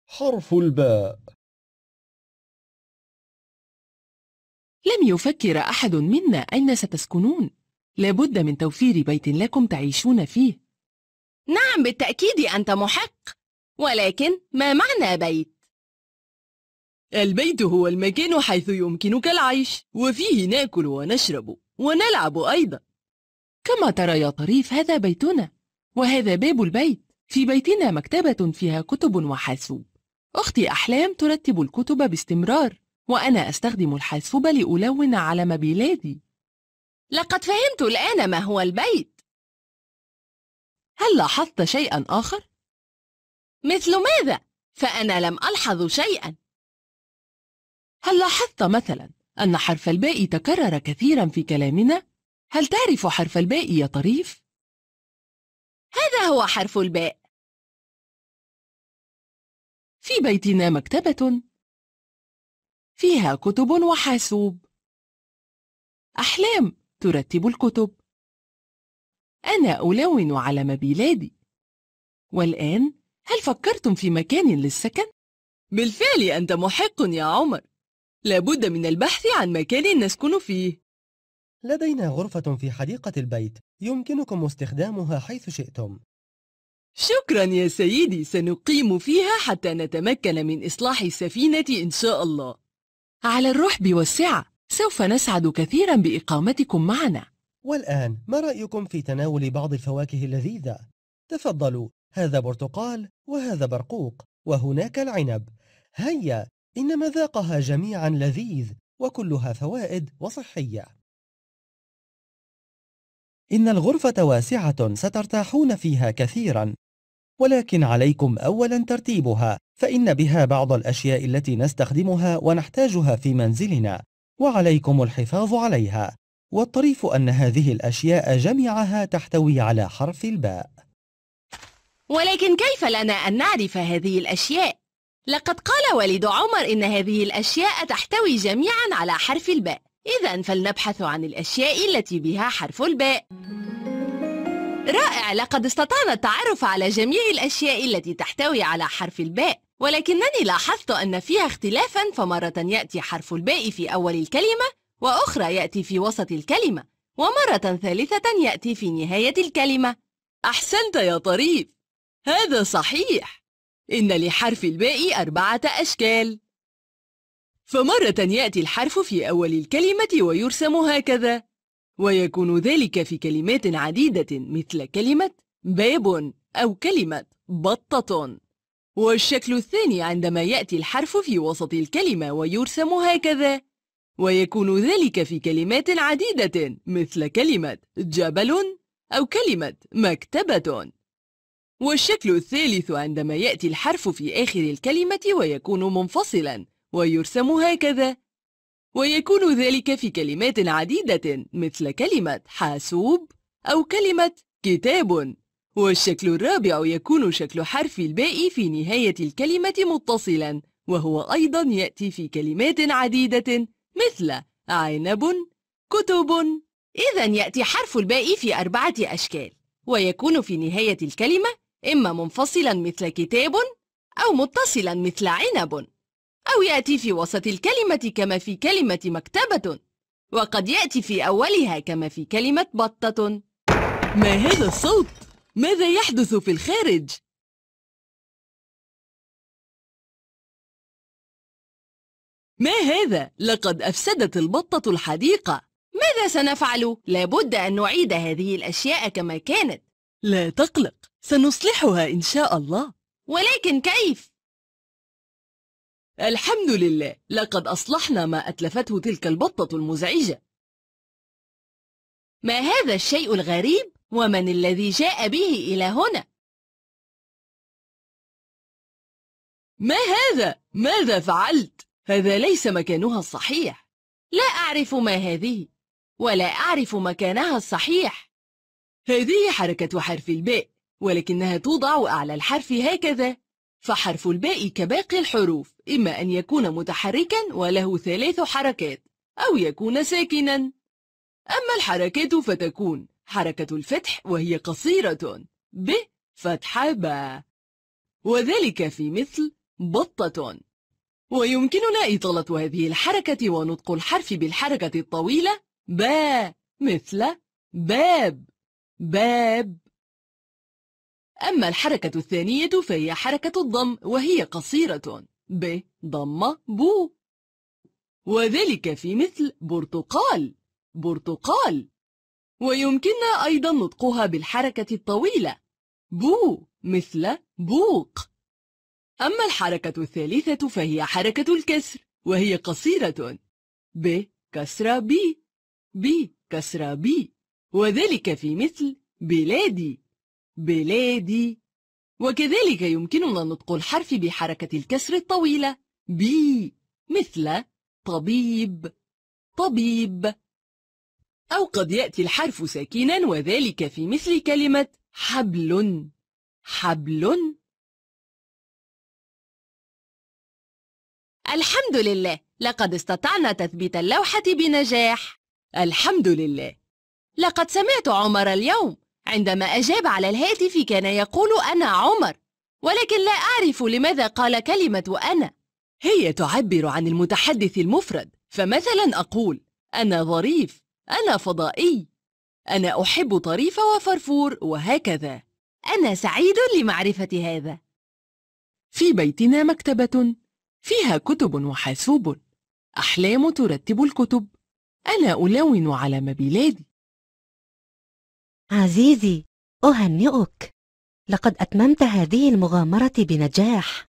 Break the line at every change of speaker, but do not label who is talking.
حرف الباء.
لم يفكر أحد منا أين ستسكنون. لابد من توفير بيت لكم تعيشون فيه.
نعم بالتأكيد أنت محق، ولكن ما معنى بيت؟
البيت هو المكان حيث يمكنك العيش، وفيه نأكل ونشرب ونلعب أيضا. كما ترى يا طريف، هذا بيتنا، وهذا باب البيت. في بيتنا مكتبة فيها كتب وحاسوب. أختي أحلام ترتب الكتب باستمرار، وأنا أستخدم الحاسوب لألون علم بلادي.
لقد فهمت الآن ما هو البيت.
هل لاحظت شيئا آخر؟
مثل ماذا؟ فأنا لم ألحظ شيئا.
هل لاحظت مثلا أن حرف الباء تكرر كثيرا في كلامنا؟ هل تعرف حرف الباء يا طريف؟
هذا هو حرف الباء.
في بيتنا مكتبة فيها كتب وحاسوب. أحلام ترتب الكتب. أنا ألون علم بلادي. والآن هل فكرتم في مكان للسكن؟ بالفعل أنت محق يا عمر. لابد من البحث عن مكان نسكن فيه.
لدينا غرفة في حديقة البيت يمكنكم استخدامها حيث شئتم.
شكرا يا سيدي، سنقيم فيها حتى نتمكن من إصلاح السفينة إن شاء الله. على الرحب والسعة، سوف نسعد كثيرا بإقامتكم معنا.
والآن ما رأيكم في تناول بعض الفواكه اللذيذة؟ تفضلوا، هذا برتقال وهذا برقوق وهناك العنب. هيا، إن مذاقها جميعا لذيذ وكلها فوائد وصحية. إن الغرفة واسعة سترتاحون فيها كثيرا، ولكن عليكم أولا ترتيبها، فإن بها بعض الأشياء التي نستخدمها ونحتاجها في منزلنا، وعليكم الحفاظ عليها. والطريف أن هذه الأشياء جميعها تحتوي على حرف الباء.
ولكن كيف لنا أن نعرف هذه الأشياء؟ لقد قال والد عمر إن هذه الأشياء تحتوي جميعا على حرف الباء. إذن فلنبحث عن الأشياء التي بها حرف الباء. رائع، لقد استطعنا التعرف على جميع الأشياء التي تحتوي على حرف الباء، ولكنني لاحظت أن فيها اختلافا، فمرة يأتي حرف الباء في أول الكلمة، وأخرى يأتي في وسط الكلمة، ومرة ثالثة يأتي في نهاية الكلمة.
أحسنت يا طريف، هذا صحيح. إن لحرف الباء 4 أشكال. فمرة يأتي الحرف في أول الكلمة ويرسم هكذا، ويكون ذلك في كلمات عديدة مثل كلمة باب أو كلمة بطة. والشكل الثاني عندما يأتي الحرف في وسط الكلمة ويرسم هكذا، ويكون ذلك في كلمات عديدة مثل كلمة جبل أو كلمة مكتبة. والشكل الثالث عندما يأتي الحرف في آخر الكلمة ويكون منفصلا ويرسم هكذا، ويكون ذلك في كلمات عديدة مثل كلمة حاسوب أو كلمة كتاب. والشكل الرابع يكون شكل حرف الباء في نهاية الكلمة متصلا، وهو أيضا يأتي في كلمات عديدة مثل عنب كتب.
إذن يأتي حرف الباء في 4 أشكال، ويكون في نهاية الكلمة إما منفصلا مثل كتاب، أو متصلا مثل عنب، أو يأتي في وسط الكلمة كما في كلمة مكتبة، وقد يأتي في أولها كما في كلمة بطة.
ما هذا الصوت؟ ماذا يحدث في الخارج؟ ما هذا؟ لقد أفسدت البطة الحديقة.
ماذا سنفعل؟ لابد أن نعيد هذه الأشياء كما كانت.
لا تقلق، سنصلحها إن شاء الله.
ولكن كيف؟
الحمد لله، لقد أصلحنا ما أتلفته تلك البطة المزعجة.
ما هذا الشيء الغريب؟ ومن الذي جاء به إلى هنا؟
ما هذا؟ ماذا فعلت؟ هذا ليس مكانها الصحيح.
لا أعرف ما هذه، ولا أعرف مكانها الصحيح.
هذه حركة حرف الباء، ولكنها توضع أعلى الحرف هكذا. فحرف الباء كباقي الحروف إما أن يكون متحركا وله 3 حركات، أو يكون ساكنا. أما الحركات فتكون حركة الفتح وهي قصيرة ب فتحة با، وذلك في مثل بطة. ويمكننا إطالة هذه الحركة ونطق الحرف بالحركة الطويلة با، مثل باب، باب. أما الحركة الثانية فهي حركة الضم وهي قصيرة، ب ضم بو، وذلك في مثل برتقال، برتقال. ويمكننا أيضا نطقها بالحركة الطويلة بو، مثل بوق. أما الحركة الثالثة فهي حركة الكسر وهي قصيرة، ب كسر بي، بي كسر بي، وذلك في مثل بلادي، بلادي. وكذلك يمكننا نطق الحرف بحركة الكسر الطويلة بي، مثل طبيب، طبيب. أو قد يأتي الحرف ساكنا وذلك في مثل كلمة حبل، حبل.
الحمد لله، لقد استطعنا تثبيت اللوحة بنجاح.
الحمد لله.
لقد سمعت عمر اليوم عندما أجاب على الهاتف كان يقول أنا عمر، ولكن لا أعرف لماذا قال كلمة أنا.
هي تعبر عن المتحدث المفرد، فمثلا أقول أنا ظريف، أنا فضائي، أنا أحب طريف وفرفور، وهكذا.
أنا سعيد لمعرفة هذا.
في بيتنا مكتبة فيها كتب وحاسوب، أحلام ترتب الكتب، أنا ألون علم بلادي.
عزيزي، أهنئك، لقد أتممت هذه المغامرة بنجاح.